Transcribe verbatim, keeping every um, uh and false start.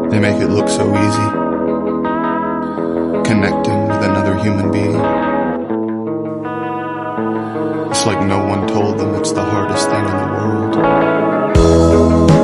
They make it look so easy, connecting with another human being. It's like no one told them it's the hardest thing in the world.